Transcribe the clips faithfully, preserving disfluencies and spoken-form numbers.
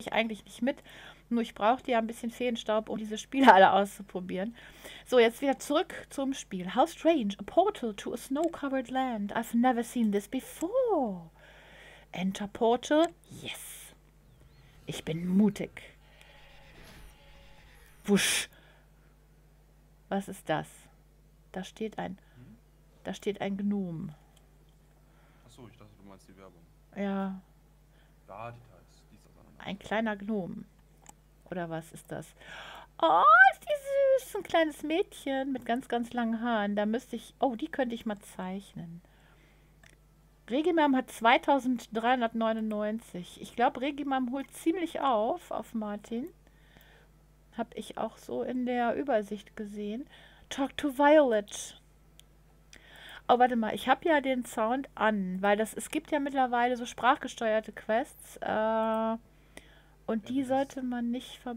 ich eigentlich nicht mit. Nur ich brauchte ja ein bisschen Feenstaub, um diese Spiele alle auszuprobieren. So, jetzt wieder zurück zum Spiel. How strange, a portal to a snow-covered land. I've never seen this before. Enter portal. Yes. Ich bin mutig. Wusch. Was ist das? Da steht ein, Hm? da steht ein Gnom. Achso, ich dachte, du meinst die Werbung. Ja, Ja, Details. Dies, das, Ananas. ein kleiner Gnom. Oder was ist das? Oh, ist die süß. Ein kleines Mädchen mit ganz, ganz langen Haaren. Da müsste ich... Oh, die könnte ich mal zeichnen. Regimam hat zweitausenddreihundertneunundneunzig. Ich glaube, Regimam holt ziemlich auf, auf Martin. Habe ich auch so in der Übersicht gesehen. Talk to Violet. Oh, warte mal. Ich habe ja den Sound an, weil das, es gibt ja mittlerweile so sprachgesteuerte Quests. Äh, und Ja, die das ist. sollte man nicht ver...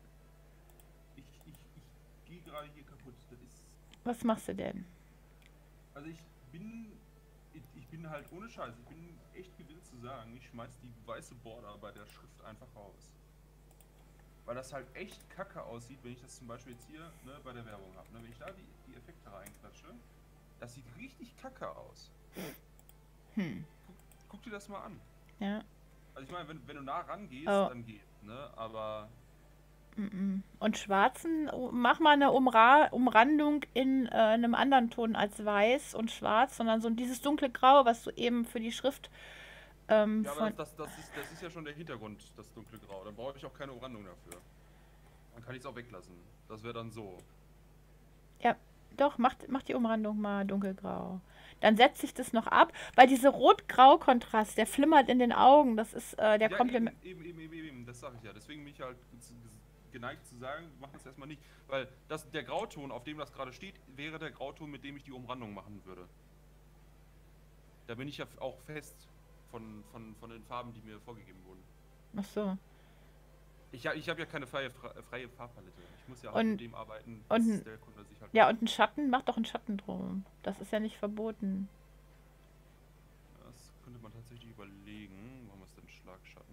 Ich, ich, ich gehe gerade hier kaputt. Das ist. Was machst du denn? Also ich bin. Ich, ich bin halt ohne Scheiß. Ich bin echt gewillt zu sagen, ich schmeiß die weiße Border bei der Schrift einfach raus. Weil das halt echt kacke aussieht, wenn ich das zum Beispiel jetzt hier ne, bei der Werbung habe. Ne? Wenn ich da die, die Effekte reinklatsche, das sieht richtig kacke aus. Hm. Guck, guck dir das mal an. Ja. Also ich meine, wenn, wenn du nah rangehst, Oh. dann geht, ne? Aber. Mm-mm. Und schwarzen, oh, mach mal eine Umra Umrandung in äh, einem anderen Ton als weiß und schwarz, sondern so dieses dunkle Grau, was du eben für die Schrift ähm, Ja, aber von... das, das, das, ist, das ist ja schon der Hintergrund, das dunkle Grau. Dann brauche ich auch keine Umrandung dafür. Dann kann ich es auch weglassen. Das wäre dann so. Ja, doch, mach, mach die Umrandung mal dunkelgrau. Dann setzt sich das noch ab, weil dieser Rot-Grau-Kontrast, der flimmert in den Augen, das ist äh, der Ja, eben, Komplement... eben, eben, eben, eben, das sage ich ja. Deswegen bin ich halt geneigt zu sagen, mach das erstmal nicht. Weil das, der Grauton, auf dem das gerade steht, wäre der Grauton, mit dem ich die Umrandung machen würde. Da bin ich ja auch fest von, von, von den Farben, die mir vorgegeben wurden. Ach so. Ich, ich habe ja keine freie, freie Farbpalette. Ich muss ja halt Und, mit dem arbeiten, was und, der Kunde sich halt ja, wünscht. und ein Schatten, mach doch einen Schatten drum. Das ist ja nicht verboten. Das könnte man tatsächlich überlegen. Wo haben wir es denn? Schlagschatten.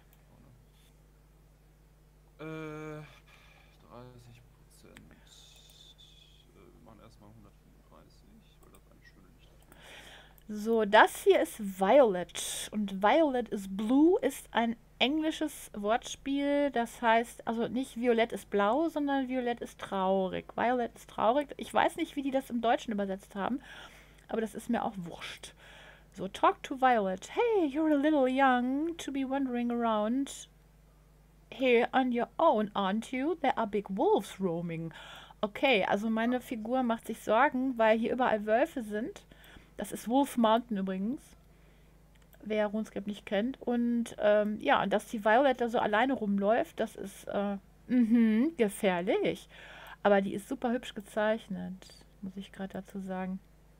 Äh, dreißig Prozent. Äh, wir machen erstmal hundertfünfunddreißig, weil das eine schöne Licht hat. So, das hier ist Violet. Und Violet is Blue ist ein englisches Wortspiel. Das heißt, also nicht Violett ist blau, sondern Violett ist traurig. Violet ist traurig. Ich weiß nicht, wie die das im Deutschen übersetzt haben, aber das ist mir auch wurscht. So, talk to Violet. Hey, you're a little young to be wandering around here on your own, aren't you? There are big wolves roaming. Okay, also meine Figur macht sich Sorgen, weil hier überall Wölfe sind. Das ist Wolf Mountain übrigens, wer RuneScape nicht kennt. Und ähm, ja, dass die Violet da so alleine rumläuft, das ist äh, mh, gefährlich. Aber die ist super hübsch gezeichnet, muss ich gerade dazu sagen.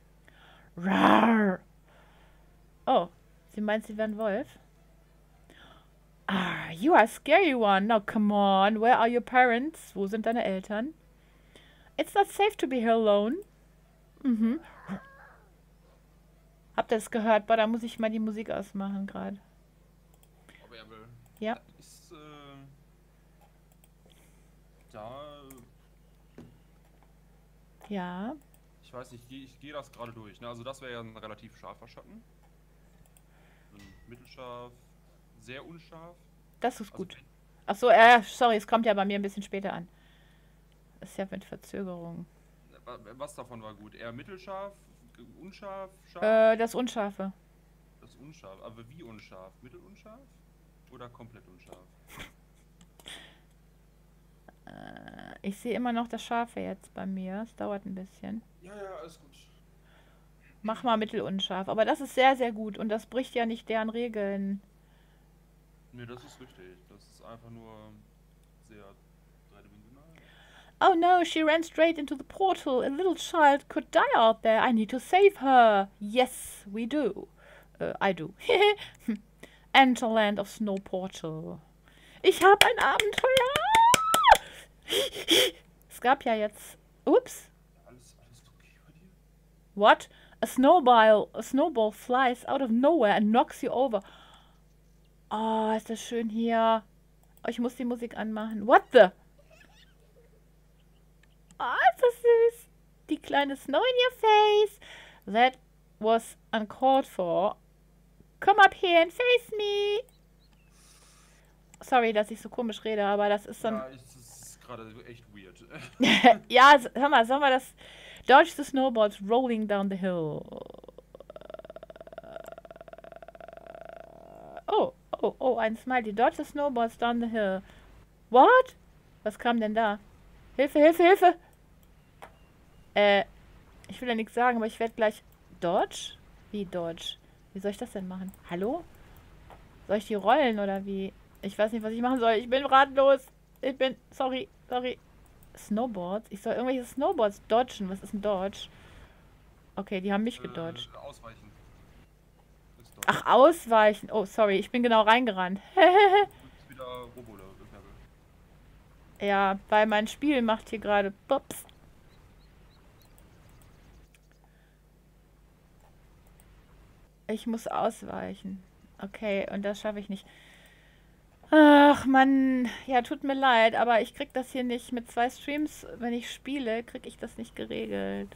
Rar. Oh, sie meint, sie wäre ein Wolf? Ah, you are a scary one. Now come on, where are your parents? Wo sind deine Eltern? It's not safe to be here alone. Mhm. Habt ihr das gehört? Boah, da muss ich mal die Musik ausmachen gerade. Aber er will. Ja. Das ist, äh, da. Ja. Ich weiß nicht, ich, ich gehe das gerade durch. Ne? Also, das wäre ja ein relativ scharfer Schatten. Ein mittelscharf, sehr unscharf. Das ist Also, gut. Achso, äh, sorry, es kommt ja bei mir ein bisschen später an. Das ist ja mit Verzögerung. was davon war gut? Eher mittelscharf, unscharf, scharf? Äh, das Unscharfe. Das unscharf. Aber wie unscharf? Mittelunscharf? Oder komplett unscharf? Äh, ich sehe immer noch das Scharfe jetzt bei mir. Es dauert ein bisschen. Ja, ja, alles gut. Mach mal mittelunscharf. Aber das ist sehr, sehr gut. Und das bricht ja nicht deren Regeln. Ne, das ist richtig. Das ist einfach nur sehr dreidimensional. Oh no, she ran straight into the portal. A little child could die out there. I need to save her. Yes, we do. Uh, I do. Enter Land of Snow Portal. Ich habe ein Abenteuer. Es gab ja jetzt... Ups. Alles, alles okay bei dir? What? A snowball, a snowball flies out of nowhere and knocks you over. Oh, ist das schön hier. Oh, ich muss die Musik anmachen. What the? Oh, ist das süß. Die kleine Snow in your face. That was uncalled for. Come up here and face me. Sorry, dass ich so komisch rede, aber das ist so ein... Ja, ich, das ist gerade echt weird. Ja, hör mal, sollen wir das... Dodge the snowballs rolling down the hill. Oh, oh, oh, ein Smiley. Dodge the snowballs down the hill. What? Was kam denn da? Hilfe, Hilfe, Hilfe! Äh, ich will ja nichts sagen, aber ich werde gleich... Dodge? Wie Dodge? Wie soll ich das denn machen? Hallo? Soll ich die rollen oder wie? Ich weiß nicht, was ich machen soll. Ich bin ratlos. Ich bin... Sorry, sorry. Snowboards? Ich soll irgendwelche Snowboards dodgen. Was ist ein Dodge? Okay, die haben mich gedodged. Äh, ausweichen. Ist Dodge. Ach, ausweichen. Oh, sorry. Ich bin genau reingerannt. Du bist wieder Robo-Level. Ja, weil mein Spiel macht hier gerade... Bups. Ich muss ausweichen. Okay, und das schaffe ich nicht. Ach, Mann. Ja, tut mir leid, aber ich krieg das hier nicht. Mit zwei Streams, wenn ich spiele, krieg ich das nicht geregelt.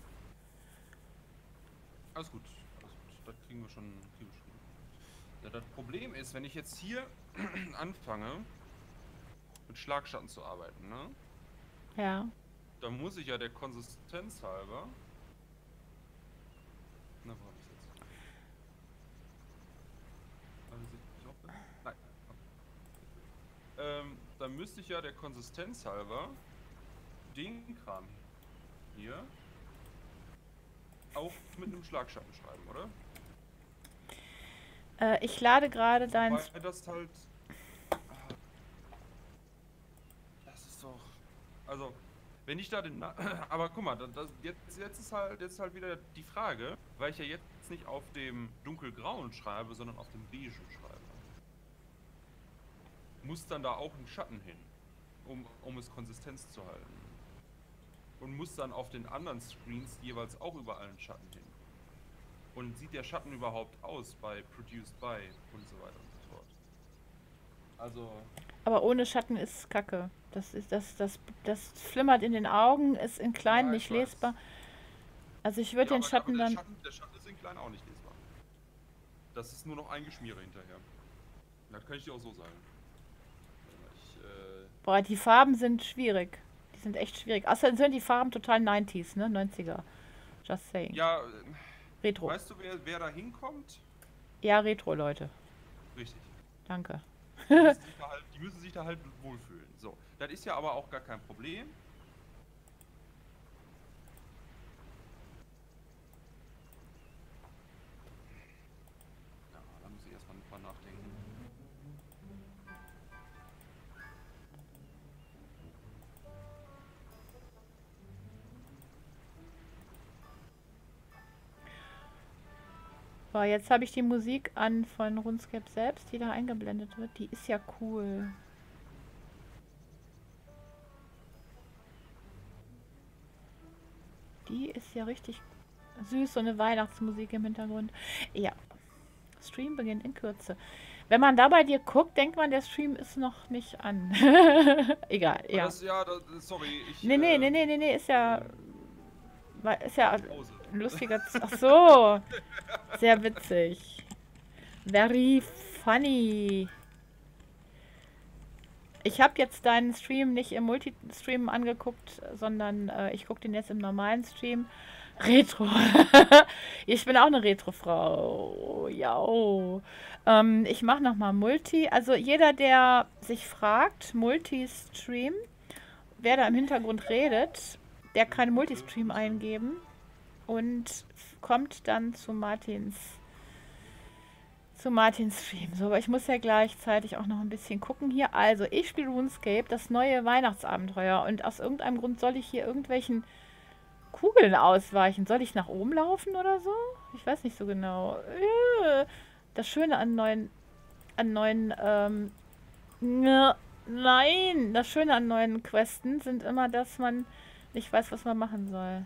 Alles gut, alles gut. Das kriegen wir schon, kriegen wir schon. Ja, das Problem ist, wenn ich jetzt hier anfange, mit Schlagschatten zu arbeiten, ne? Ja. Dann muss ich ja der Konsistenz halber... Na, wo hab ich's jetzt? Also, ich hoffe... Nein. Okay. Ähm, dann müsste ich ja der Konsistenz halber den Kram hier auch mit einem Schlagschatten schreiben, oder? Äh, ich lade gerade dein... Weil das halt... Das ist doch... Also, wenn ich da den... Na aber guck mal, das, jetzt, jetzt, ist halt, jetzt ist halt wieder die Frage, weil ich ja jetzt nicht auf dem dunkelgrauen schreibe, sondern auf dem beige schreibe. Muss dann da auch ein Schatten hin, um, um es Konsistenz zu halten. Und muss dann auf den anderen Screens jeweils auch überall einen Schatten hin. Und sieht der Schatten überhaupt aus bei Produced by und so weiter und so fort. Also... Aber ohne Schatten ist Kacke. Das ist das, das, das flimmert in den Augen, ist in klein Ja, nicht ich weiß. lesbar. Also ich würde Ja, den aber- Schatten aber der dann... Schatten, der Schatten ist in klein auch nicht lesbar. Das ist nur noch ein Geschmiere hinterher. Das kann ich dir auch so sagen. Ich, äh, Boah, die Farben sind schwierig. Die sind echt schwierig. Außerdem sind die Farben total neunziger, ne? neunziger. Just saying. ja, äh, Retro. weißt du, wer, wer da hinkommt? Ja, Retro, Leute. Richtig. Danke. Die müssen, sich da halt, die müssen sich da halt wohlfühlen. So, das ist ja aber auch gar kein Problem. Ja, da muss ich erstmal drüber nachdenken. Boah, jetzt habe ich die Musik an von RuneScape selbst, die da eingeblendet wird. Die ist ja cool. Die ist ja richtig süß, so eine Weihnachtsmusik im Hintergrund. Ja. Stream beginnt in Kürze. Wenn man da bei dir guckt, denkt man, der Stream ist noch nicht an. Egal, ja. Das, ja, das, sorry, ich... Nee, nee, äh, nee, nee, nee, nee, ist ja... Ist ja Pause. ein lustiger... Z Ach so. Sehr witzig. Very funny. Ich habe jetzt deinen Stream nicht im Multistream angeguckt, sondern äh, ich gucke den jetzt im normalen Stream. Retro. Ich bin auch eine Retro-Frau. Ja. Ähm, ich mache nochmal Multi. Also jeder, der sich fragt, Multistream, wer da im Hintergrund redet, der kann Multistream eingeben und kommt dann zu Martins zu Martins Stream. So, aber ich muss ja gleichzeitig auch noch ein bisschen gucken hier. Also, ich spiele RuneScape, das neue Weihnachtsabenteuer. Und aus irgendeinem Grund soll ich hier irgendwelchen Kugeln ausweichen. Soll ich nach oben laufen oder so? Ich weiß nicht so genau. Das Schöne an neuen... An neuen... Ähm, nein! Das Schöne an neuen Questen sind immer, dass man nicht weiß, was man machen soll.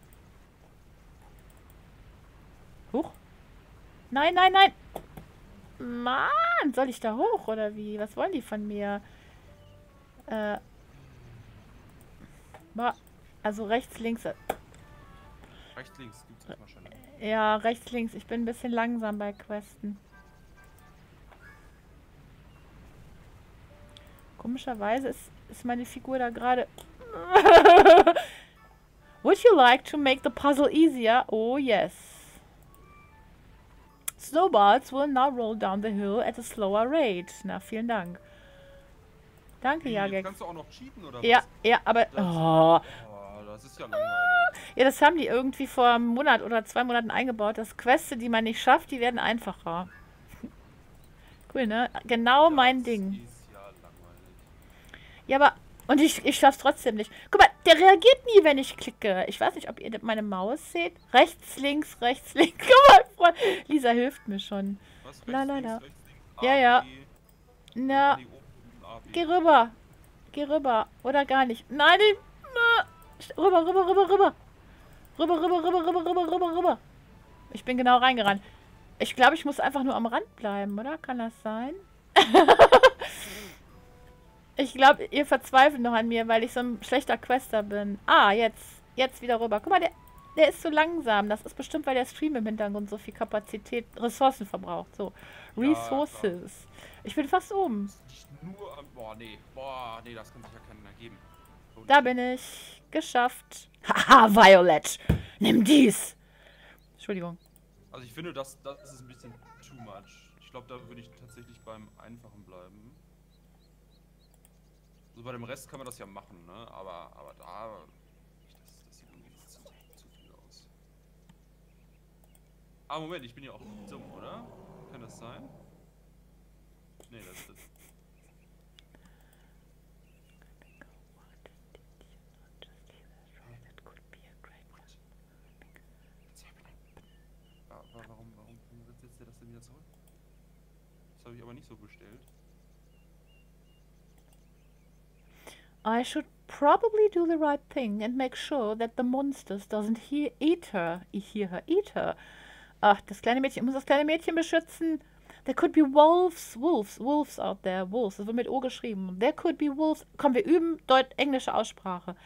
Huch. Nein, nein, nein! Mann, soll ich da hoch oder wie? Was wollen die von mir? Äh. Also rechts, links. Rechts, links gibt's erstmal schon. Ja, rechts, links. Ich bin ein bisschen langsam bei Questen. Komischerweise ist, ist meine Figur da gerade... Would you like to make the puzzle easier? Oh, yes. Snowballs will now roll down the hill at a slower rate. Na, vielen Dank. Danke, Jagex. Kannst du auch noch cheaten, oder ja, was? Ja, aber... Oh. Oh, das ist ja langweilig. Ja, das haben die irgendwie vor einem Monat oder zwei Monaten eingebaut. Das Quests, die man nicht schafft, die werden einfacher. Cool, ne? Genau das mein Ding. Ist ja langweilig. Ja, aber... Und ich, ich schaff's trotzdem nicht. Guck mal, der reagiert nie, wenn ich klicke. Ich weiß nicht, ob ihr meine Maus seht. Rechts, links, rechts, links. Guck mal, Lisa hilft mir schon. Was? Rechts, La, la, links, la. rechts, links, Ja, A, ja. B, Na, A, B, O, A, B. geh rüber. Geh rüber. Oder gar nicht. Nein, ich, na, rüber, rüber, rüber, rüber. Rüber, rüber, rüber, rüber, rüber, rüber, rüber. Ich bin genau reingerannt. Ich glaube, ich muss einfach nur am Rand bleiben, oder? Kann das sein? Ich glaube, ihr verzweifelt noch an mir, weil ich so ein schlechter Quester bin. Ah, jetzt. Jetzt wieder rüber. Guck mal, der, der ist so langsam. Das ist bestimmt, weil der Stream im Hintergrund so viel Kapazität, Ressourcen verbraucht. So. Ja, Resources. klar. Ich bin fast oben. Nicht nur am... Boah, nee. Boah, nee, das kann sich ja keiner geben. So, Da bin ich. Geschafft. Haha, Violet. Nimm dies. Entschuldigung. Also ich finde, das, das ist ein bisschen too much. Ich glaube, da würde ich tatsächlich beim Einfachen bleiben. So, bei dem Rest kann man das ja machen, ne? Aber, aber da... Das, das sieht irgendwie zu, zu viel aus. Ah, Moment, ich bin ja auch dumm, oder? Kann das sein? Nee, das ist... Aber warum, warum setzt ihr das denn wieder zurück? Das habe ich aber nicht so bestellt. I should probably do the right thing and make sure that the monsters doesn't he eat her. Ich hear her, eat her. Ach, das kleine Mädchen. Ich muss das kleine Mädchen beschützen. There could be wolves, wolves, wolves out there. Wolves, das wird mit O geschrieben. There could be wolves. Komm, wir üben Deut englische Aussprache.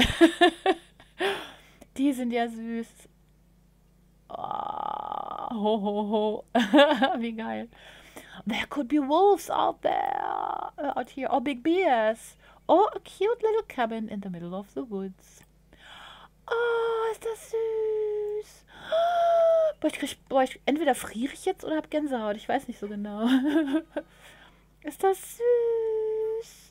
Die sind ja süß. Oh, ho, ho, ho. Wie geil. There could be wolves out there. Uh, out here. Or big bears. Or a cute little cabin in the middle of the woods. Oh, ist das süß. Boah, ich krieg, boah, ich, entweder friere ich jetzt oder habe Gänsehaut. Ich weiß nicht so genau. Ist das süß.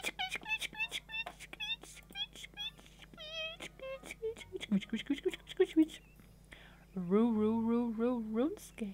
Ru, ru, ru, ru, RuneScape.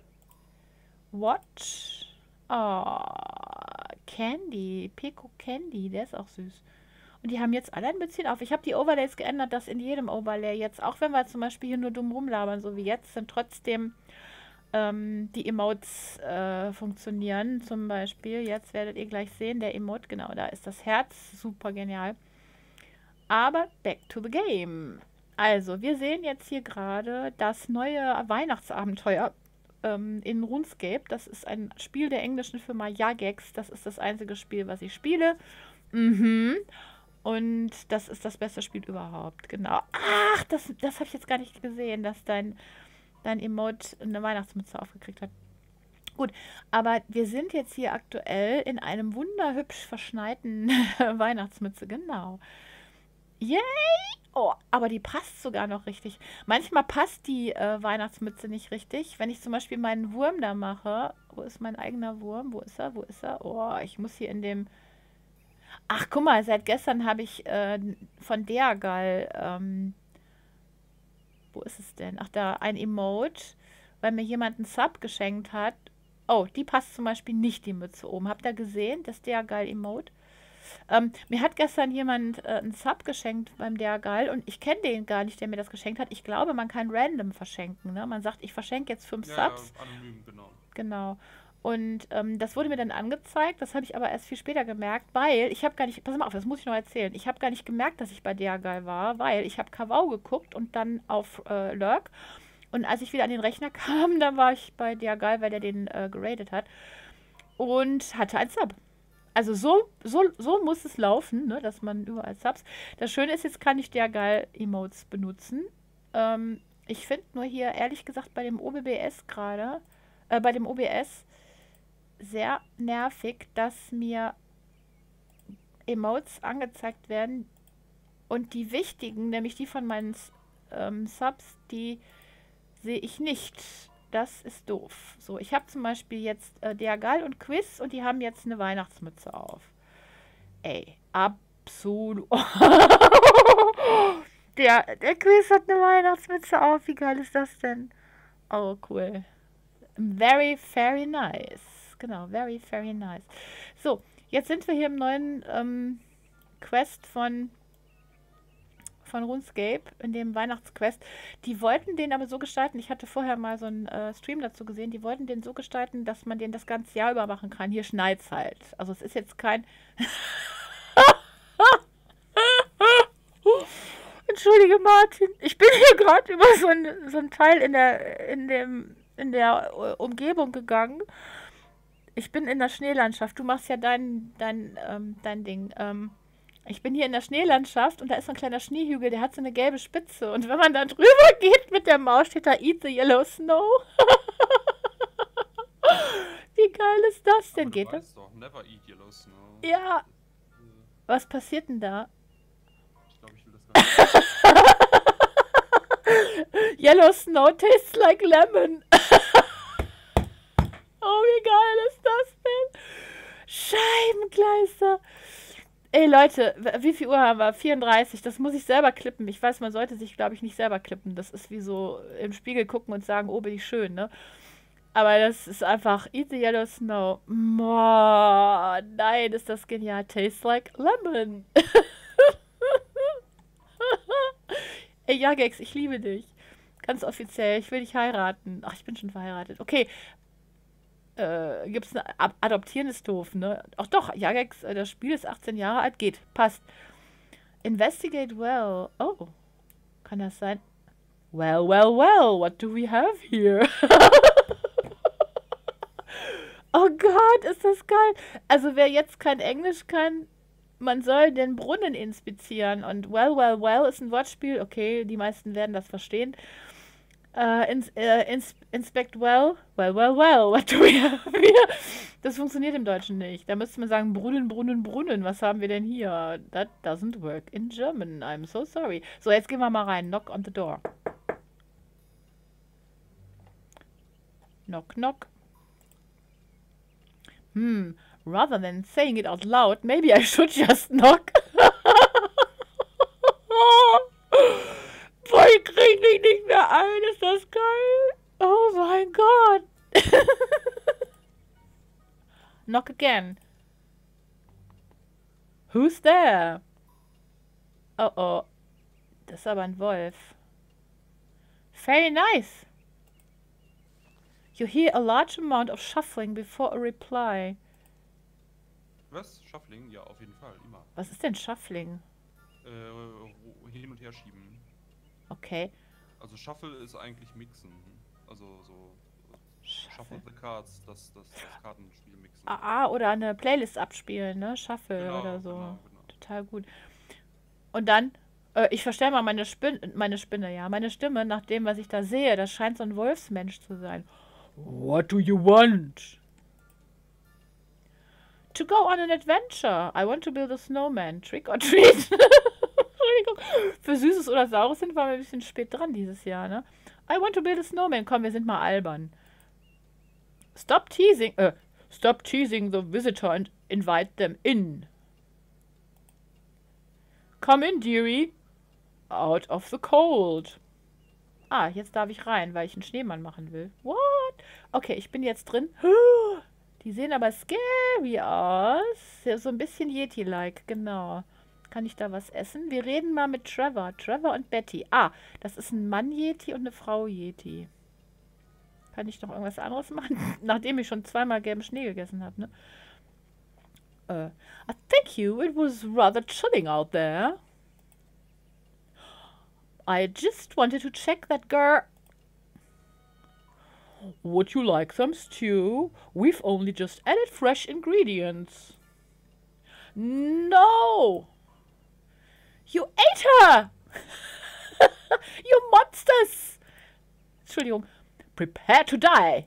What? Oh, Candy. Pico Candy, der ist auch süß. Und die haben jetzt alle ein bisschen auf. Ich habe die Overlays geändert, dass in jedem Overlay jetzt, auch wenn wir zum Beispiel hier nur dumm rumlabern, so wie jetzt, sind trotzdem ähm, die Emotes äh, funktionieren. Zum Beispiel, jetzt werdet ihr gleich sehen, der Emote, genau, da ist das Herz. Super genial. Aber back to the game. Also, wir sehen jetzt hier gerade das neue Weihnachtsabenteuer ähm, in RuneScape. Das ist ein Spiel der englischen Firma Jagex. Das ist das einzige Spiel, was ich spiele. Mhm. Und das ist das beste Spiel überhaupt. Genau. Ach, das, das habe ich jetzt gar nicht gesehen, dass dein, dein Emote eine Weihnachtsmütze aufgekriegt hat. Gut, aber wir sind jetzt hier aktuell in einem wunderhübsch verschneiten Weihnachtsmütze. Genau. Yay! Oh, aber die passt sogar noch richtig. Manchmal passt die äh, Weihnachtsmütze nicht richtig. Wenn ich zum Beispiel meinen Wurm da mache. Wo ist mein eigener Wurm? Wo ist er? Wo ist er? Oh, ich muss hier in dem... Ach, guck mal, seit gestern habe ich äh, von Dergal, ähm, wo ist es denn? Ach, da ein Emote, weil mir jemand einen Sub geschenkt hat. Oh, die passt zum Beispiel nicht, die Mütze oben. Habt ihr gesehen, das Dergal Emote? Ähm, mir hat gestern jemand äh, einen Sub geschenkt beim Dergal und ich kenne den gar nicht, der mir das geschenkt hat. Ich glaube, man kann random verschenken, ne? Man sagt, ich verschenke jetzt fünf Ja, Subs. ja, anonym, genau. Genau. Und ähm, das wurde mir dann angezeigt, das habe ich aber erst viel später gemerkt, weil ich habe gar nicht, pass mal auf, das muss ich noch erzählen, ich habe gar nicht gemerkt, dass ich bei Dergal war, weil ich habe Kavau geguckt und dann auf äh, Lurk Und als ich wieder an den Rechner kam, dann war ich bei Diagal, weil der den äh, geradet hat. Und hatte ein Sub. Also so, so, so muss es laufen, ne, dass man überall Subs. Das Schöne ist, jetzt kann ich Diagal-Emotes benutzen. Ähm, ich finde nur hier, ehrlich gesagt, bei dem O B B S gerade, äh, bei dem O B S sehr nervig, dass mir Emotes angezeigt werden und die wichtigen, nämlich die von meinen ähm, Subs, die sehe ich nicht. Das ist doof. So, ich habe zum Beispiel jetzt äh, Diagal und Quiz und die haben jetzt eine Weihnachtsmütze auf. Ey, absolut. der, der Quiz hat eine Weihnachtsmütze auf. Wie geil ist das denn? Oh, cool. Very, very nice. Genau, very, very nice. So, jetzt sind wir hier im neuen ähm, Quest von von RuneScape, in dem Weihnachtsquest. Die wollten den aber so gestalten, ich hatte vorher mal so einen äh, Stream dazu gesehen, die wollten den so gestalten, dass man den das ganze Jahr über machen kann. Hier schneit's halt. Also es ist jetzt kein... Entschuldige, Martin. Ich bin hier gerade über so ein, so ein Teil in der, in dem, in der uh, Umgebung gegangen. Ich bin in der Schneelandschaft. Du machst ja dein, dein, ähm, dein Ding. Ähm, Ich bin hier in der Schneelandschaft und da ist so ein kleiner Schneehügel, der hat so eine gelbe Spitze. Und wenn man da drüber geht mit der Maus, steht da Eat the Yellow Snow. Wie geil ist das denn? Aber Geht du das? weißt doch, never eat yellow snow. Ja. Was passiert denn da? Ich glaube, ich will das gar nicht. Yellow Snow tastes like lemon. Oh, wie geil ist das denn? Scheibenkleister. Ey, Leute, wie viel Uhr haben wir? vierunddreißig. Das muss ich selber klippen. Ich weiß, man sollte sich, glaube ich, nicht selber klippen. Das ist wie so im Spiegel gucken und sagen, oh, bin ich schön, ne? Aber das ist einfach Eat the Yellow Snow. Boah, nein, ist das genial. Tastes like lemon. Ey, Jagex, ich liebe dich. Ganz offiziell. Ich will dich heiraten. Ach, ich bin schon verheiratet. Okay. Äh, gibt's eine Ad Adoptieren ist doof, ne? Ach doch, Jagex, äh, das Spiel ist achtzehn Jahre alt. Geht. Passt. Investigate well. Oh. Kann das sein? Well, well, well. What do we have here? Oh Gott, ist das geil. Also wer jetzt kein Englisch kann, man soll den Brunnen inspizieren. Und well, well, well ist ein Wortspiel. Okay, die meisten werden das verstehen. Uh, ins, uh, ins, inspect well. Well, well, well. What do we have here? Das funktioniert im Deutschen nicht. Da müsste man sagen, Brunnen, Brunnen, Brunnen. Was haben wir denn hier? That doesn't work in German. I'm so sorry. So, jetzt gehen wir mal rein. Knock on the door. Knock, knock. Hmm. Rather than saying it out loud, maybe I should just knock. Boah, ich krieg dich nicht mehr ein. Ist das geil? Oh mein Gott. Knock again. Who's there? Oh oh. Das ist aber ein Wolf. Very nice. You hear a large amount of shuffling before a reply. Was? Shuffling? Ja, auf jeden Fall. Immer. Was ist denn Shuffling? Äh, hin und her schieben. Okay. Also Shuffle ist eigentlich Mixen. Also so Shuffle, Shuffle the Cards, das, das, das Kartenspiel mixen. Ah, oder eine Playlist abspielen, ne? Shuffle genau, oder so. Genau, genau. Total gut. Und dann, äh, ich verstelle mal meine Spinne, meine Spinne, ja. Meine Stimme, nach dem, was ich da sehe, das scheint so ein Wolfsmensch zu sein. What do you want? To go on an adventure. I want to build a snowman. Trick or treat. Entschuldigung. Für Süßes oder Saures sind wir ein bisschen spät dran dieses Jahr, ne? I want to build a snowman. Komm, wir sind mal albern. Stop teasing. Äh, stop teasing the visitor and invite them in. Come in, dearie. Out of the cold. Ah, jetzt darf ich rein, weil ich einen Schneemann machen will. What? Okay, ich bin jetzt drin. Die sehen aber scary aus. Ja, so ein bisschen Yeti-like, genau. Kann ich da was essen? Wir reden mal mit Trevor. Trevor und Betty. Ah, das ist ein Mann-Yeti und eine Frau-Yeti. Kann ich noch irgendwas anderes machen? Nachdem ich schon zweimal gelben Schnee gegessen habe, ne? Uh, I thank you. It was rather chilling out there. I just wanted to check that girl... Would you like some stew? We've only just added fresh ingredients. No! You ate her! You monsters! Entschuldigung. Prepare to die.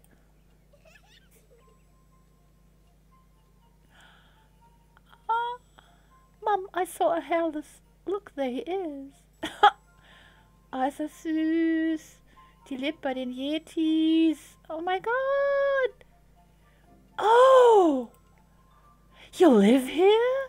Ah, Mom, I saw a hairless. Look, there he is. Ah, ist das süß. Die lebt bei den Yetis. Oh my god. Oh! You live here?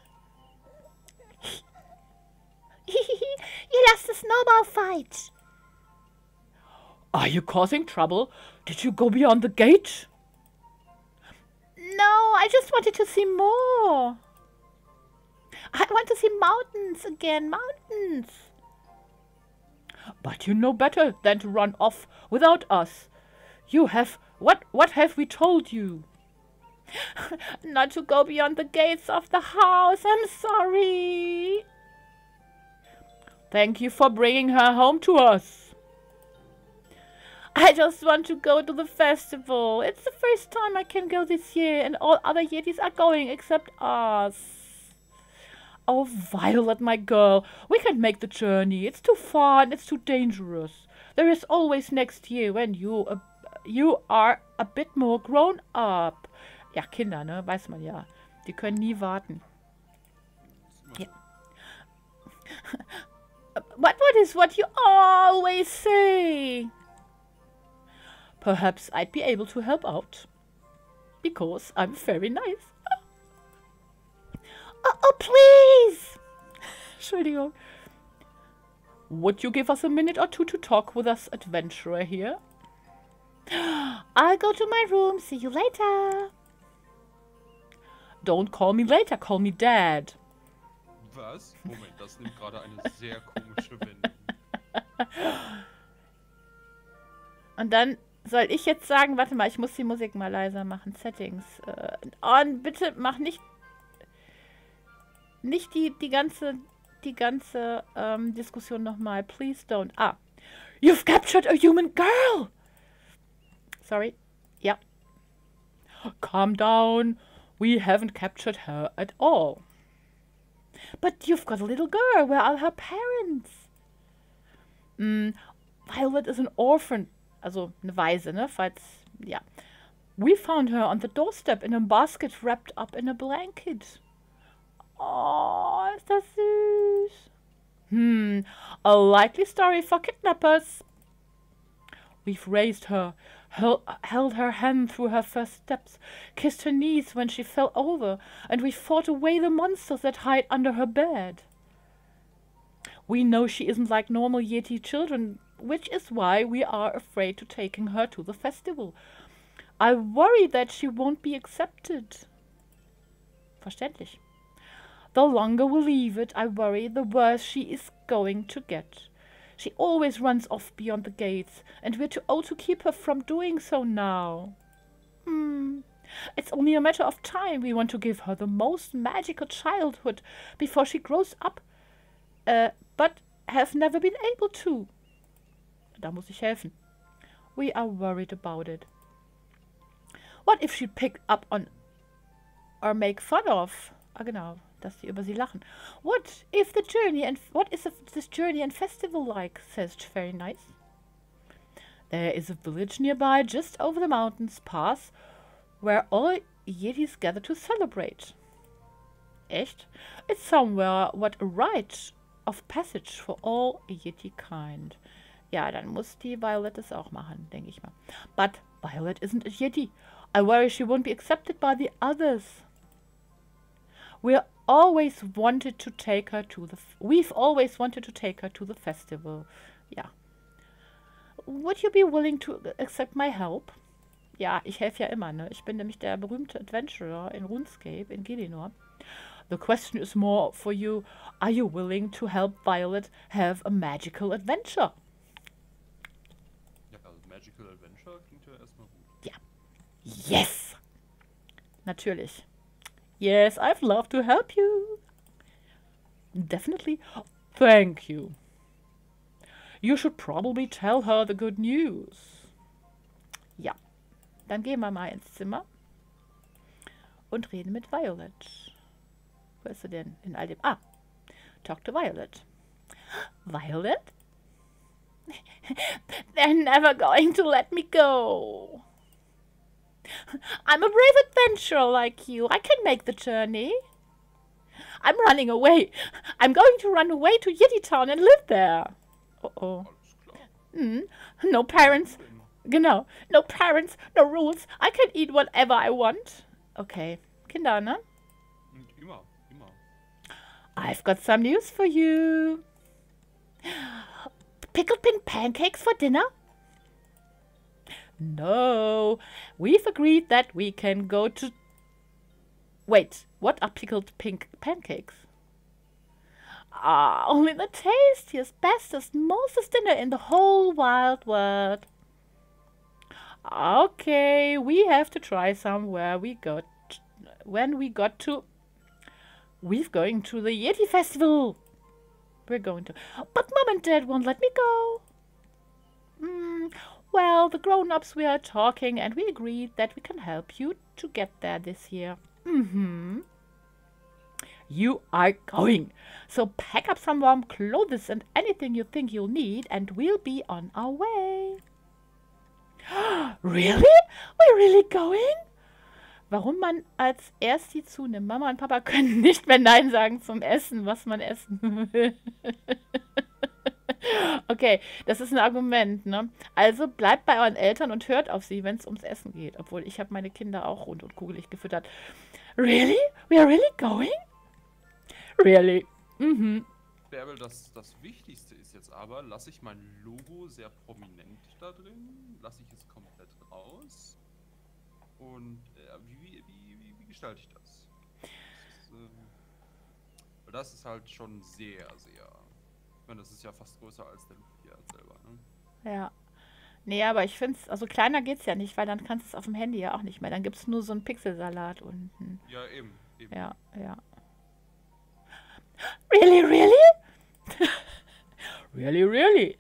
You lost the snowball fight. Are you causing trouble? Did you go beyond the gate? No, I just wanted to see more. I want to see mountains again, mountains. But you know better than to run off without us. You have... What, what have we told you? Not to go beyond the gates of the house. I'm sorry. Thank you for bringing her home to us. I just want to go to the festival. It's the first time I can go this year, and all other Yetis are going except us. Oh, Violet, my girl, we can't make the journey. It's too far and it's too dangerous. There is always next year when you, uh, you are a bit more grown up. Ja, Kinder, ne? Weiß man ja. Die können nie warten. Ja. But what is what you always say? Perhaps I'd be able to help out. Because I'm very nice. Oh, oh, please! Entschuldigung. Would you give us a minute or two to talk with us, adventurer here? I'll go to my room. See you later. Don't call me later. Call me Dad. Was? Moment, das nimmt gerade eine sehr komische Wendung. Und dann soll ich jetzt sagen, warte mal, ich muss die Musik mal leiser machen. Settings. Äh, und bitte mach nicht nicht die, die ganze die ganze ähm, Diskussion nochmal. Please don't. Ah. You've captured a human girl! Sorry. Ja. Calm down. We haven't captured her at all. But you've got a little girl. Where are her parents? Mm, Violet is an orphan. Also eine Waise, ne? Falls, ja. We found her on the doorstep in a basket wrapped up in a blanket. Oh, ist das süß. Hmm, a likely story for kidnappers. We've raised her, held, held her hand through her first steps, kissed her knees when she fell over, and we fought away the monsters that hide under her bed. We know she isn't like normal Yeti children, which is why we are afraid to taking her to the festival. I worry that she won't be accepted. Verständlich. The longer we leave it, I worry, the worse she is going to get. She always runs off beyond the gates, and we're too old to keep her from doing so now. Hmm. It's only a matter of time. We want to give her the most magical childhood before she grows up, uh, but have never been able to. Da muss ich helfen. We are worried about it. What if she pick up on or make fun of? Ah, genau, dass sie über sie lachen. What if the journey and what is this journey and festival like? Says Very Nice. There is a village nearby, just over the mountains pass, where all Yetis gather to celebrate. Echt? It's somewhere what a rite of passage for all Yeti kind. Ja, dann muss die Violet es auch machen, denke ich mal. But Violet isn't a Yeti. I worry she won't be accepted by the others. We're always wanted to take her to the... F We've always wanted to take her to the festival. Ja. Would you be willing to accept my help? Ja, ich helfe ja immer, ne? Ich bin nämlich der berühmte Adventurer in RuneScape, in Gilinor. The question is more for you. Are you willing to help Violet have a magical adventure? Ja, also Magical Adventure klingt ja erstmal gut. Ja. Yes! Natürlich. Yes, I'd love to help you. Definitely. Thank you. You should probably tell her the good news. Ja. Dann gehen wir mal ins Zimmer und reden mit Violet. Wo ist sie denn? In all dem... Ah, talk to Violet. Violet? They're never going to let me go. I'm a brave adventurer like you. I can make the journey. I'm running away. I'm going to run away to Yeti Town and live there. Uh-oh. Mm, no parents. Genau. No parents, no rules. I can eat whatever I want. Okay. Kinder, ne? Immer, immer. I've got some news for you. Pickled pink pancakes for dinner? No. We've agreed that we can go to... Wait, what are pickled pink pancakes? Ah, only the tastiest, bestest, mostest dinner in the whole wild world. Okay, we have to try somewhere we got... When we got to... We're going to the Yeti Festival. We're going to... But Mom and Dad won't let me go. Hmm... Well, the grown-ups we are talking and we agreed that we can help you to get there this year. Mm-hmm. You are going. So pack up some warm clothes and anything you think you'll need and we'll be on our way. Really? We're really going? Warum man als Ersti zunimmt. Mama und Papa können nicht mehr Nein sagen zum Essen, was man essen will. Okay, das ist ein Argument, ne? Also bleibt bei euren Eltern und hört auf sie, wenn es ums Essen geht. Obwohl, ich habe meine Kinder auch rund und kugelig gefüttert. Really? We are really going? Really? Mhm. Bärbel, das, das Wichtigste ist jetzt aber, lasse ich mein Logo sehr prominent da drin? Lasse ich es komplett raus? Und äh, wie, wie, wie, wie gestalte ich das? Das ist, ähm, das ist halt schon sehr, sehr... Ich meine, das ist ja fast größer als der Luftbier selber, ne? Ja. Nee, aber ich finde es, also kleiner geht's ja nicht, weil dann kannst du es auf dem Handy ja auch nicht mehr. Dann gibt es nur so einen Pixelsalat unten. Ja, eben, eben. Ja, ja. Really, really? Really, really?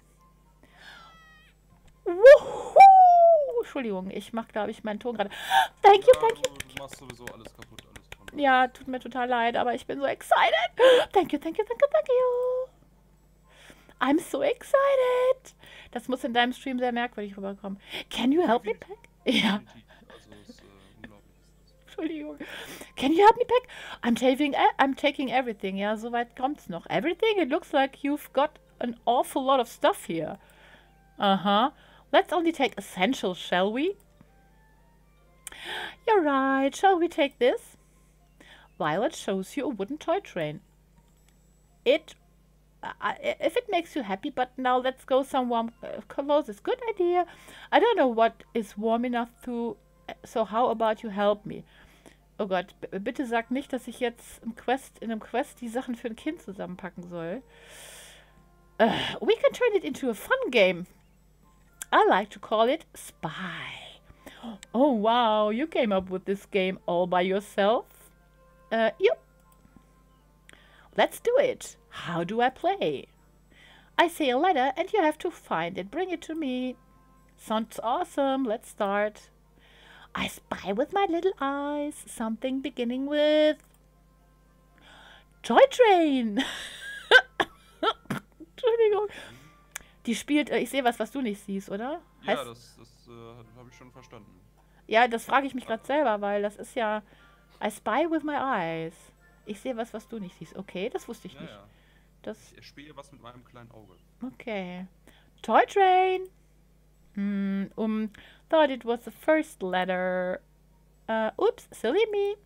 Wuhu! Entschuldigung, ich mach, glaube ich, meinen Ton gerade. Thank you, Ja, thank you. du, du machst sowieso alles kaputt, alles kaputt. Ja, tut mir total leid, aber ich bin so excited. Thank you, thank you, thank you, thank you. I'm so excited. Das muss in deinem Stream sehr merkwürdig rüberkommen. Can you help me pack? Ja. Also, es ist äh, unglaublich. Entschuldigung. Can you help me pack? I'm taking, I'm taking everything. Ja, soweit kommt's noch. Everything? It looks like you've got an awful lot of stuff here. Uh-huh. Let's only take essentials, shall we? You're right. Shall we take this? Violet shows you a wooden toy train. It, uh, if it makes you happy, but now let's go some warm uh, clothes. Good idea. I don't know what is warm enough to, so how about you help me? Oh Gott, bitte sag nicht, dass ich jetzt im Quest, in einem Quest die Sachen für ein Kind zusammenpacken soll. Uh, we can turn it into a fun game. I like to call it Spy. Oh wow, you came up with this game all by yourself? Uh, yep. Let's do it. How do I play? I say a letter and you have to find it. Bring it to me. Sounds awesome. Let's start. I spy with my little eyes something beginning with Toy Train. Entschuldigung. Die spielt, äh, ich sehe was, was du nicht siehst, oder? Ja, heißt, das, das äh, habe ich schon verstanden. Ja, das frage ich mich gerade selber, weil das ist ja I spy with my eyes. Ich sehe was, was du nicht siehst. Okay, das wusste ich Ja, nicht. ja. Das, Ich spiele was mit meinem kleinen Auge. okay. Toy Train. Hmm, um, thought it was the first letter. Uh, oops, silly me.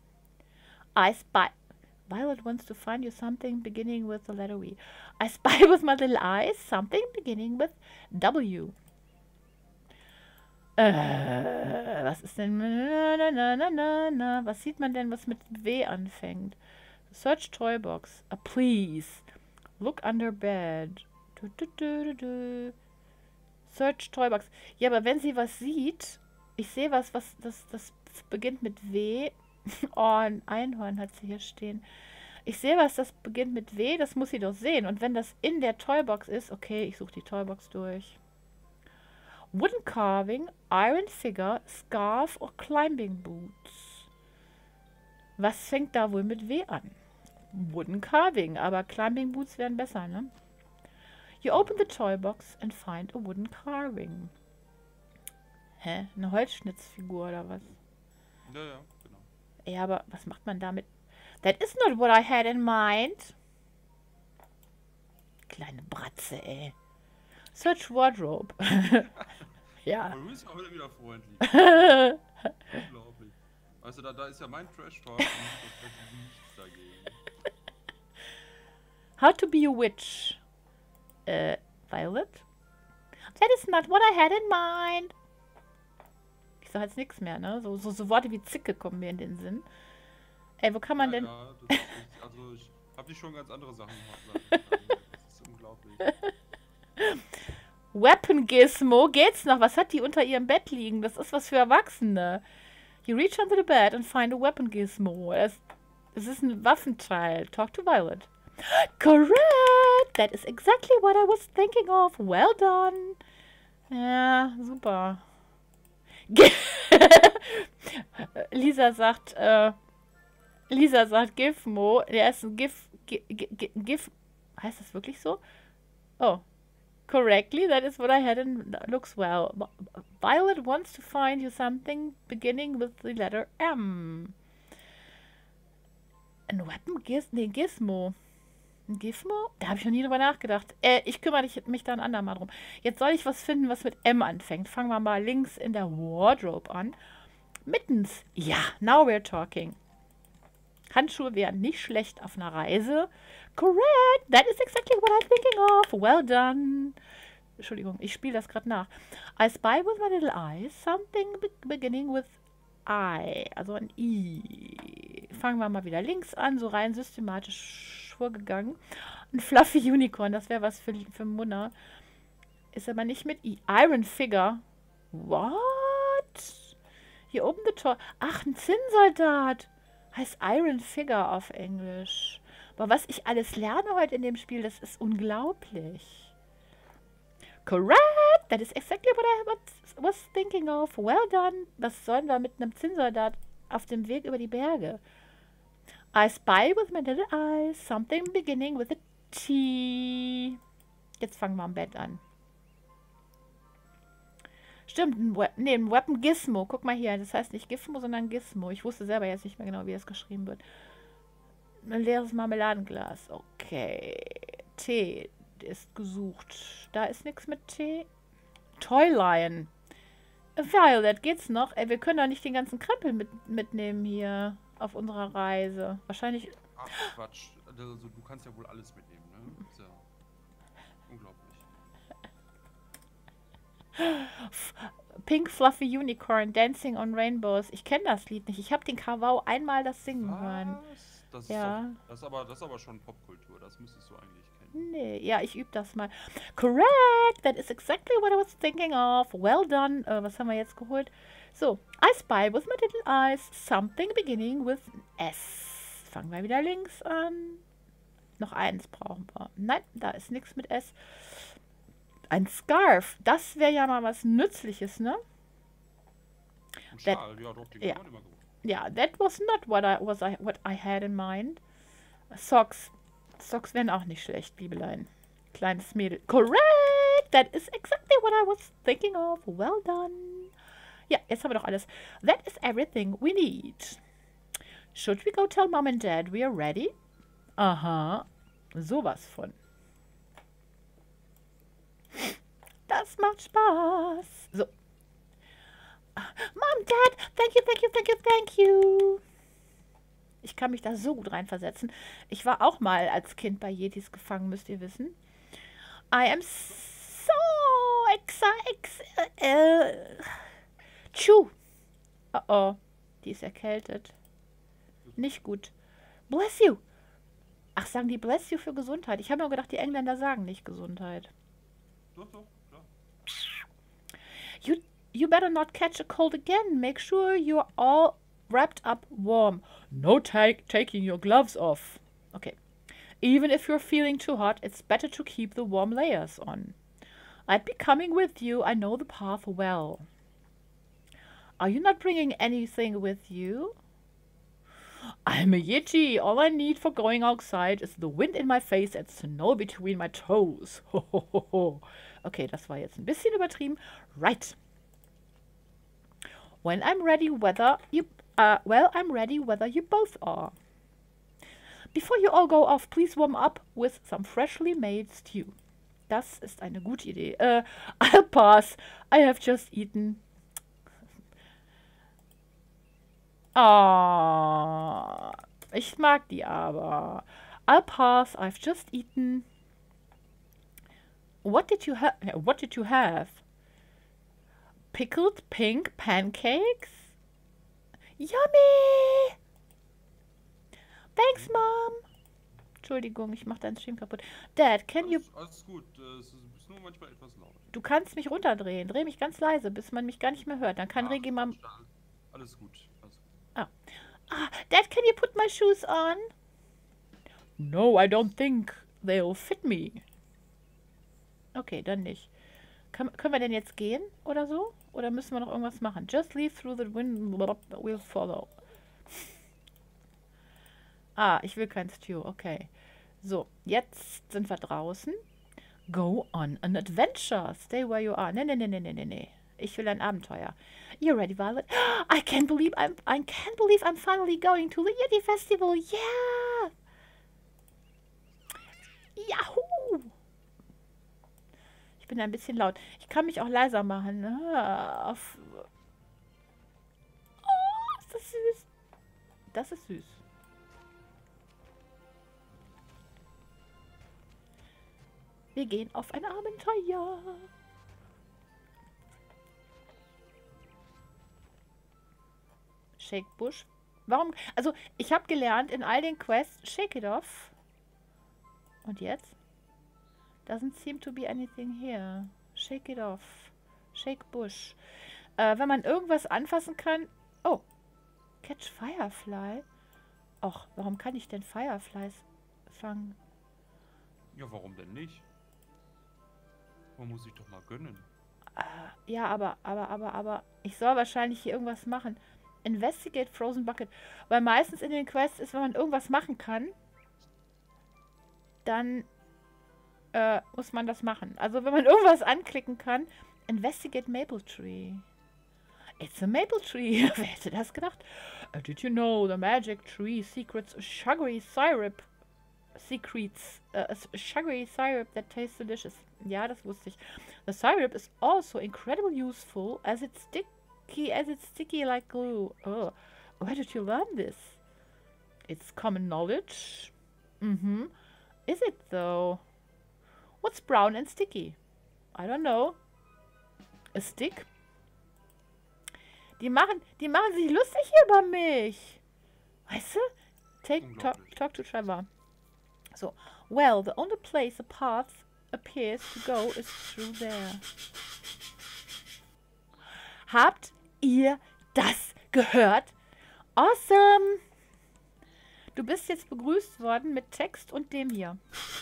I spy. Violet wants to find you something beginning with the letter V. I spy with my little eyes something beginning with W. Äh, was ist denn? Na, na, na, na, na, na. Was sieht man denn, was mit W anfängt? Search Toybox. Uh, please. Look under bed. Du, du, du, du, du. Search Toybox. Ja, aber wenn sie was sieht, ich sehe was, was das, das beginnt mit W. Oh, ein Einhorn hat sie hier stehen. Ich sehe was, das beginnt mit W, das muss sie doch sehen. Und wenn das in der Toybox ist, okay, ich suche die Toybox durch. Wooden carving, iron figure, scarf or climbing boots. Was fängt da wohl mit W an? Wooden carving, aber climbing boots wären besser, ne? You open the toy box and find a wooden carving. Hä? Eine Holzschnitzfigur oder was? Ja, ja, genau. Ja, aber was macht man damit? That is not what I had in mind. Kleine Bratze, ey. Search Wardrobe. Ja. Aber du bist auch wieder freundlich. Unglaublich. Also da, da ist ja mein Trash-Talk und das ist nichts dagegen. How to be a witch. Äh, Violet? That is not what I had in mind. Ich sag jetzt nichts mehr, ne? So, so, so Worte wie Zicke kommen mir in den Sinn. Ey, wo kann man ja, denn... Ja, das ist, also ich hab dich schon ganz andere Sachen gemacht. Das ist unglaublich. Weapon Gizmo, geht's noch? Was hat die unter ihrem Bett liegen? Das ist was für Erwachsene. You reach under the bed and find a Weapon Gizmo. Es, es ist ein Waffenteil. Talk to Violet. Correct! That is exactly what I was thinking of. Well done. Ja, super. Lisa sagt, äh, Lisa sagt Gizmo. Der ist ein Gif, Gif, Gif, heißt das wirklich so? Oh. Correctly, that is what I had in looks well. Violet wants to find you something beginning with the letter M. Ein Weapon Giz nee, Gizmo. Ein Gizmo? Da habe ich noch nie drüber nachgedacht. Äh, ich kümmere mich da ein andermal drum. Jetzt soll ich was finden, was mit M anfängt. Fangen wir mal links in der Wardrobe an. Mittens. Ja, now we're talking. Handschuhe wären nicht schlecht auf einer Reise. Correct! That is exactly what I'm thinking of. Well done. Entschuldigung, ich spiele das gerade nach. I spy with my little eyes something be beginning with I. Also ein I. Fangen wir mal wieder links an, so rein systematisch vorgegangen. Ein Fluffy Unicorn, das wäre was für, für Munna. Ist aber nicht mit I. Iron Figure. What? Hier oben the Tor. Ach, ein Zinnsoldat. Heißt Iron Figure auf Englisch. Aber was ich alles lerne heute in dem Spiel, das ist unglaublich. Correct! That is exactly what I was thinking of. Well done. Was sollen wir mit einem Zinnsoldat auf dem Weg über die Berge? I spy with my little eyes something beginning with a T. Jetzt fangen wir am Bett an. Stimmt, ein, We nee, ein Weapon Gizmo. Guck mal hier, das heißt nicht Gizmo, sondern Gizmo. Ich wusste selber jetzt nicht mehr genau, wie das geschrieben wird. Ein leeres Marmeladenglas. Okay. Tee ist gesucht. Da ist nichts mit Tee. Toyline. Violet, geht's noch? Ey, wir können doch nicht den ganzen Krempel mit, mitnehmen hier auf unserer Reise. Wahrscheinlich... Ach, Quatsch. Also, du kannst ja wohl alles mitnehmen, ne? Ist ja unglaublich. Pink Fluffy Unicorn, Dancing on Rainbows. Ich kenne das Lied nicht. Ich habe den Kawau einmal das singen Was? hören. Das ist, Ja. doch, das, ist aber, das ist aber schon Popkultur. Das müsstest du eigentlich kennen. Nee, ja, ich übe das mal. Correct! That is exactly what I was thinking of. Well done. Äh, was haben wir jetzt geholt? So, I spy with my little eyes something beginning with S. Fangen wir wieder links an. Noch eins brauchen wir. Nein, da ist nichts mit S. Ein Scarf. Das wäre ja mal was Nützliches, ne? Ein That- Schal, ja doch, den ja. kann man immer gut. Ja, that was not what I, was I, what I had in mind. Socks. Socks wären auch nicht schlecht, Liebelein. Kleines Mädel. Correct! That is exactly what I was thinking of. Well done. Ja, jetzt haben wir doch alles. That is everything we need. Should we go tell Mom and Dad we are ready? Aha. Sowas von. Das macht Spaß. So. Mom, Dad, thank you, thank you, thank you, thank you. Ich kann mich da so gut reinversetzen. Ich war auch mal als Kind bei Yetis gefangen, müsst ihr wissen. I am so excited. Äh, Tschu. Oh oh, die ist erkältet. Nicht gut. Bless you. Ach, sagen die bless you für Gesundheit? Ich habe mir gedacht, die Engländer sagen nicht Gesundheit. Doch, doch, klar. You, you better not catch a cold again. Make sure you're all wrapped up warm. No take, taking your gloves off. Okay. Even if you're feeling too hot, it's better to keep the warm layers on. I'd be coming with you. I know the path well. Are you not bringing anything with you? I'm a Yeti. All I need for going outside is the wind in my face and snow between my toes. Ho, ho, ho, ho. Okay, das war jetzt ein bisschen übertrieben. Right. When I'm ready, whether you... Uh, well, I'm ready whether you both are. Before you all go off, please warm up with some freshly made stew. Das ist eine gute Idee. Uh, I'll pass. I have just eaten... Ah, ich mag die aber. I'll pass. I've just eaten. What did you have? What did you have? Pickled pink pancakes? Yummy! Thanks, Mom. Entschuldigung, ich mach deinen Stream kaputt. Dad, can you... Alles, alles gut. Es ist nur manchmal etwas laut. Du kannst mich runterdrehen. Dreh mich ganz leise, bis man mich gar nicht mehr hört. Dann kann Ach, Regi mal... Alles gut. Alles gut. Ah. Ah, Dad, can you put my shoes on? No, I don't think they'll fit me. Okay, dann nicht. Kann, können wir denn jetzt gehen oder so? Oder müssen wir noch irgendwas machen? Just leave through the window. We'll follow. Ah, ich will kein Stew. Okay. So, jetzt sind wir draußen. Go on an adventure. Stay where you are. Nee, nee, nee, nee, nee, nee. Ich will ein Abenteuer. You're ready, Violet? I can't believe I'm I can't believe I'm finally going to the Yeti Festival. Yeah! Yahoo! Ich bin ein bisschen laut. Ich kann mich auch leiser machen. Ah, auf oh, ist das süß. Das ist süß. Wir gehen auf ein Abenteuer. Shake Bush. Warum? Also, ich habe gelernt in all den Quests, shake it off. Und jetzt? Doesn't seem to be anything here. Shake it off. Shake Bush. Äh, wenn man irgendwas anfassen kann... Oh. Catch Firefly. Och, warum kann ich denn Fireflies fangen? Ja, warum denn nicht? Man muss sich doch mal gönnen. Äh, ja, aber, aber, aber, aber... Ich soll wahrscheinlich hier irgendwas machen. Investigate Frozen Bucket. Weil meistens in den Quests ist, wenn man irgendwas machen kann, dann äh, muss man das machen. Also wenn man irgendwas anklicken kann, Investigate Maple Tree. It's a maple tree. Wer hätte das gedacht? Uh, did you know the magic tree secrets sugary syrup? Secrets uh, a sugary syrup that tastes delicious. Ja, das wusste ich. The syrup is also incredibly useful as it's sticky, as it's sticky like glue. Oh, where did you learn this? It's common knowledge. Mm-hmm. Is it though? What's brown and sticky? I don't know. A stick? Die machen, die machen sich lustig hier über mich. Weißt du? Take, talk, talk to Trevor. So. Well, the only place the path appears to go is through there. Habt ihr das gehört? Awesome! Du bist jetzt begrüßt worden mit Text und dem hier.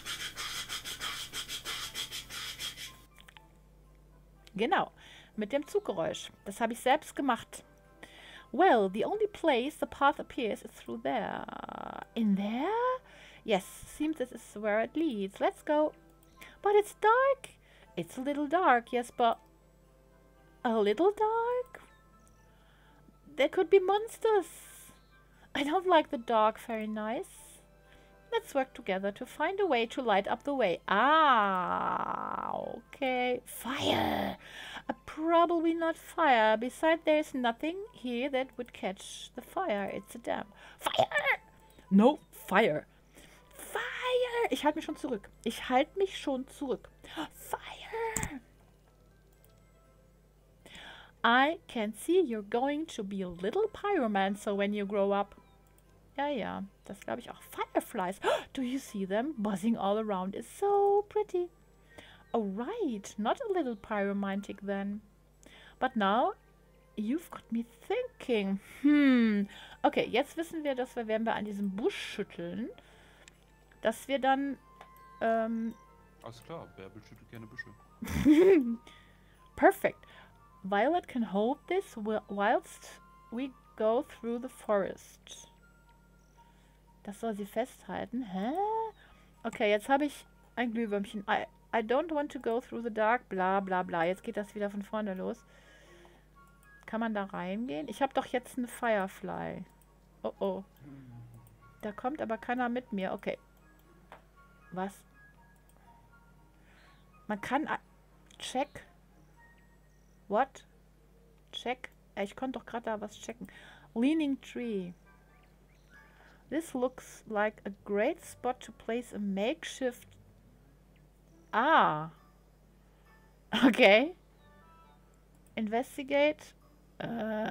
Genau, mit dem Zuggeräusch. Das habe ich selbst gemacht. Well, the only place the path appears is through there. In there? Yes, seems this is where it leads. Let's go. But it's dark. It's a little dark, yes, but... A little dark? There could be monsters. I don't like the dark very nice. Let's work together to find a way to light up the way. Ah, okay. Fire! Uh, probably not fire. Besides, there's nothing here that would catch the fire. It's a dam. Fire! No, fire. Fire! Ich halte mich schon zurück. Ich halte mich schon zurück. Fire! I can see you're going to be a little pyromancer when you grow up. Ja, ja, das glaube ich auch. Fireflies. Do you see them? Buzzing all around is so pretty. Oh, right. Not a little pyromantic then. But now, you've got me thinking. Hm. Okay, jetzt wissen wir, dass wir, wenn wir an diesem Busch schütteln, dass wir dann, ähm... Alles klar, Bärbel schüttelt gerne Büsche. Perfect. Violet can hold this whilst we go through the forest. Das soll sie festhalten. Hä? Okay, jetzt habe ich ein Glühwürmchen. I, I don't want to go through the dark. Bla bla bla. Jetzt geht das wieder von vorne los. Kann man da reingehen? Ich habe doch jetzt eine Firefly. Oh oh. Da kommt aber keiner mit mir. Okay. Was? Man kann... Check. What? Check. Ich konnte doch gerade da was checken. Leaning Tree. This looks like a great spot to place a makeshift... Ah. Okay. Investigate. Äh,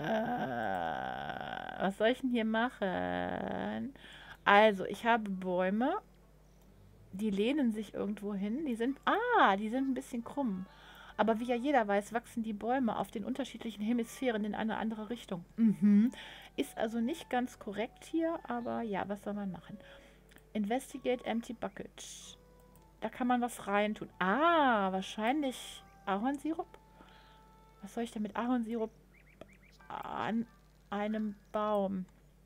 was soll ich denn hier machen? Also, ich habe Bäume. Die lehnen sich irgendwo hin. Die sind... Ah, die sind ein bisschen krumm. Aber wie ja jeder weiß, wachsen die Bäume auf den unterschiedlichen Hemisphären in eine andere Richtung. Mhm. Ist also nicht ganz korrekt hier, aber ja, was soll man machen? Investigate Empty Bucket. Da kann man was reintun. Ah, wahrscheinlich Ahornsirup. Was soll ich denn mit Ahornsirup an einem Baum?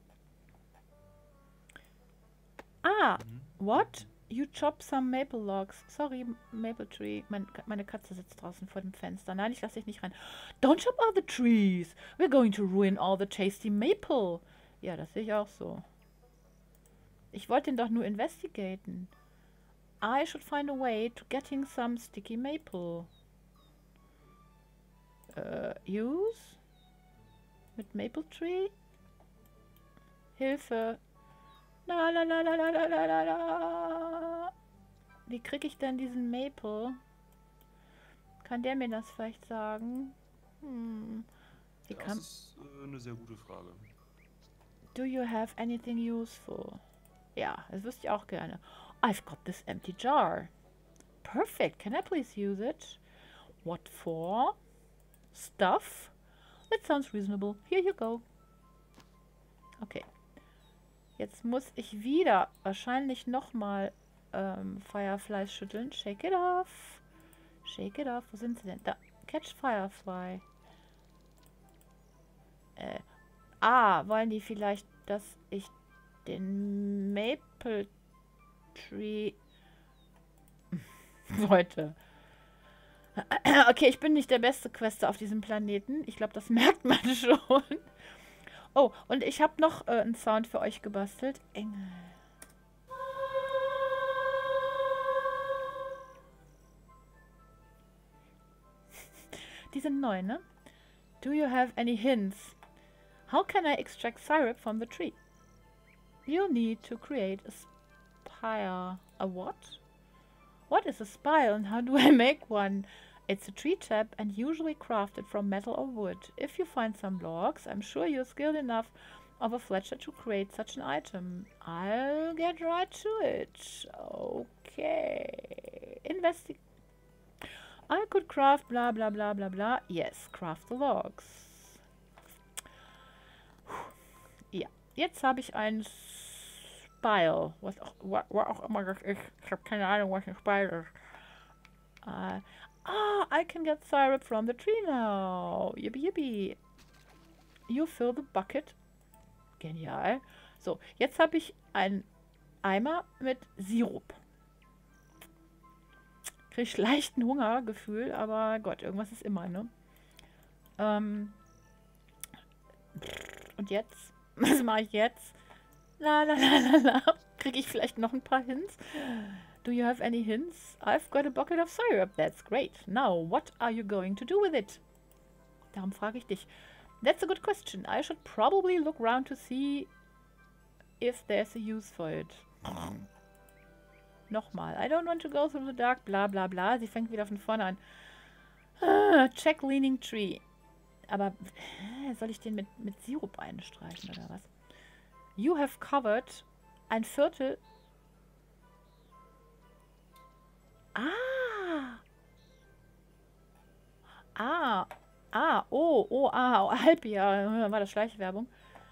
Ah, what? You chop some maple logs. Sorry, maple tree. Mein, meine Katze sitzt draußen vor dem Fenster. Nein, ich lasse dich nicht rein. Don't chop all the trees. We're going to ruin all the tasty maple. Ja, das sehe ich auch so. Ich wollte ihn doch nur investigaten. I should find a way to getting some sticky maple. Uh, use? Mit Maple Tree? Hilfe. La la la la la la la la la. Wie kriege ich denn diesen Maple? Kann der mir das vielleicht sagen? Hm. Wie Das kann... ist äh, eine sehr gute Frage. Do you have anything useful? Ja, das wüsste ich auch gerne. I've got this empty jar. Perfect. Can I please use it? What for? Stuff? That sounds reasonable. Here you go. Okay. Jetzt muss ich wieder wahrscheinlich nochmal ähm, Fireflies schütteln. Shake it off. Shake it off. Wo sind sie denn? Da. Catch Firefly. Äh. Ah, wollen die vielleicht, dass ich den Maple Tree... Leute. Okay, ich bin nicht der beste Quester auf diesem Planeten. Ich glaube, das merkt man schon. Oh, und ich habe noch äh, einen Sound für euch gebastelt. Engel. Die sind neu, ne? Do you have any hints? How can I extract syrup from the tree? You'll need to create a spire. A what? What is a spire and how do I make one? It's a tree tap and usually crafted from metal or wood. If you find some logs, I'm sure you're skilled enough of a fletcher to create such an item. I'll get right to it. Okay. Investigate. I could craft blah blah blah blah blah. Yes, craft the logs. Ja, jetzt habe ich ein Spire. Was auch, was auch immer das ist. Ich habe keine Ahnung, was ein Spire ist. Uh, ah, I can get syrup from the tree now. Yippie yippie. You fill the bucket. Genial. So, jetzt habe ich einen Eimer mit Sirup. Kriege ich leicht ein Hungergefühl, aber Gott, irgendwas ist immer, ne? Ähm. Und jetzt? Was mache ich jetzt? La la la la la. Kriege ich vielleicht noch ein paar Hints? Do you have any hints? I've got a bucket of syrup. That's great. Now, what are you going to do with it? Darum frage ich dich. That's a good question. I should probably look around to see if there's a use for it. Nochmal. I don't want to go through the dark. Bla bla bla. Sie fängt wieder von vorne an. Ah, check leaning tree. Aber äh, soll ich den mit, mit Sirup einstreichen oder was? You have covered ein Viertel. Ah. Ah. Ah. Oh. Oh. Ah. Halb ja. War das Schleichwerbung?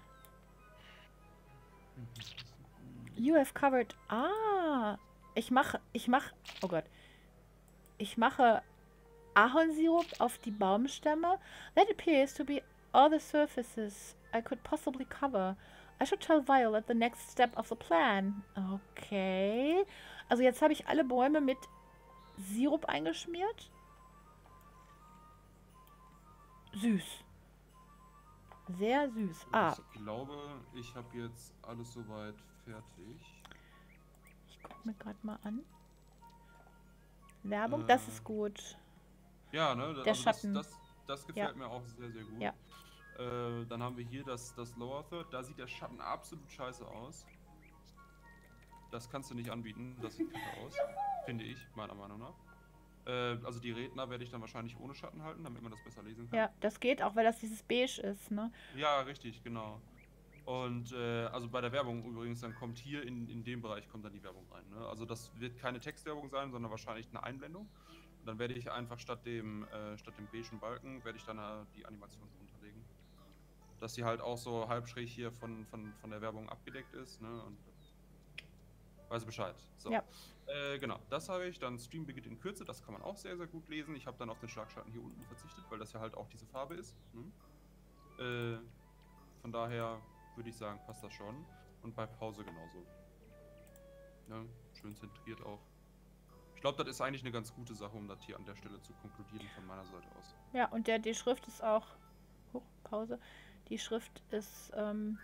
You have covered. Ah. Ich mache. Ich mache. Oh Gott. Ich mache Ahornsirup auf die Baumstämme. That appears to be all the surfaces I could possibly cover. I should tell Violet the next step of the plan. Okay. Also jetzt habe ich alle Bäume mit Sirup eingeschmiert. Süß. Sehr süß. Ah. Ich glaube, ich habe jetzt alles soweit fertig. Ich gucke mir gerade mal an. Werbung, Äh, das ist gut. Ja, ne? Der Also Schatten. Das, das, das gefällt Ja. mir auch sehr, sehr gut. Ja. Äh, dann haben wir hier das, das Lower Third. Da sieht der Schatten absolut scheiße aus. Das kannst du nicht anbieten. Das sieht kacke aus. Finde ich, meiner Meinung nach. Äh, also die Redner werde ich dann wahrscheinlich ohne Schatten halten, damit man das besser lesen kann. Ja, das geht auch, weil das dieses Beige ist, ne? Ja, richtig, genau. Und äh, also bei der Werbung übrigens, dann kommt hier in, in dem Bereich kommt dann die Werbung rein. Ne? Also das wird keine Textwerbung sein, sondern wahrscheinlich eine Einblendung. Und dann werde ich einfach statt dem äh, statt dem beigen Balken, werde ich dann äh, die Animation runterlegen. Dass sie halt auch so halb schräg hier von, von, von der Werbung abgedeckt ist. Ne? Und weiß Bescheid. So. Ja. Äh, genau, das habe ich. Dann Stream beginnt in Kürze, das kann man auch sehr, sehr gut lesen. Ich habe dann auf den Schlagschatten hier unten verzichtet, weil das ja halt auch diese Farbe ist. Ne? Äh, von daher würde ich sagen, passt das schon. Und bei Pause genauso. Ja, schön zentriert auch. Ich glaube, das ist eigentlich eine ganz gute Sache, um das hier an der Stelle zu konkludieren von meiner Seite aus. Ja, und der, die Schrift ist auch... Huch, Pause. Die Schrift ist ähm,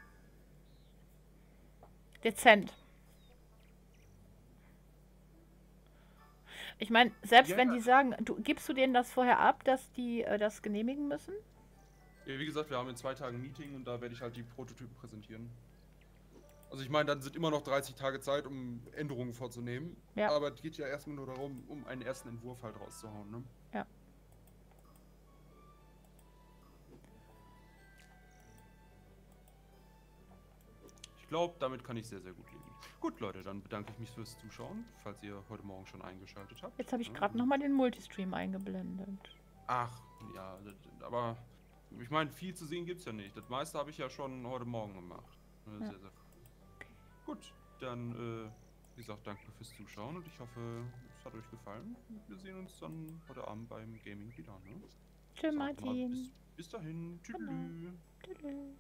dezent. Ich meine, selbst Ja. wenn die sagen, du gibst du denen das vorher ab, dass die äh, das genehmigen müssen? Ja, wie gesagt, wir haben in zwei Tagen ein Meeting und da werde ich halt die Prototypen präsentieren. Also ich meine, dann sind immer noch dreißig Tage Zeit, um Änderungen vorzunehmen. Ja. Aber es geht ja erstmal nur darum, um einen ersten Entwurf halt rauszuhauen, ne? Ja. Ich glaube, damit kann ich sehr, sehr gut leben. Gut, Leute, dann bedanke ich mich fürs Zuschauen, falls ihr heute Morgen schon eingeschaltet habt. Jetzt habe ich Ja, gerade nochmal den Multistream eingeblendet. Ach, ja, das- aber ich meine, viel zu sehen gibt es ja nicht. Das meiste habe ich ja schon heute Morgen gemacht. Ne, Ja. Sehr, sehr gut, dann, äh, wie gesagt, danke fürs Zuschauen und ich hoffe, es hat euch gefallen. Wir sehen uns dann heute Abend beim Gaming wieder, ne? Tschüss, Sag mal, Martin. Bis, bis dahin, tschüss. Genau. Tschüss.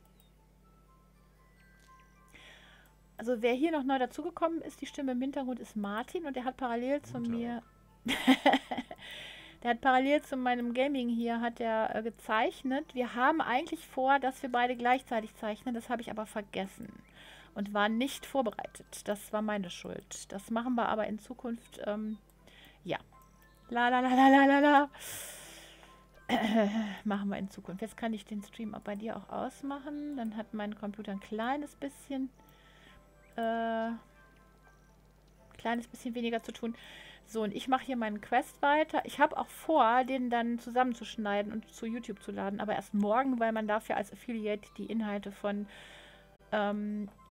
Also wer hier noch neu dazugekommen ist, die Stimme im Hintergrund ist Martin und der hat parallel zu Guten mir... der hat parallel zu meinem Gaming hier hat er äh, gezeichnet. Wir haben eigentlich vor, dass wir beide gleichzeitig zeichnen. Das habe ich aber vergessen und war nicht vorbereitet. Das war meine Schuld. Das machen wir aber in Zukunft. Ähm, ja. La la la la la la la. Machen wir in Zukunft. Jetzt kann ich den Stream auch bei dir auch ausmachen. Dann hat mein Computer ein kleines bisschen... Äh, kleines bisschen weniger zu tun. So, und ich mache hier meinen Quest weiter. Ich habe auch vor, den dann zusammenzuschneiden und zu YouTube zu laden, aber erst morgen, weil man dafür als Affiliate die Inhalte von ähm,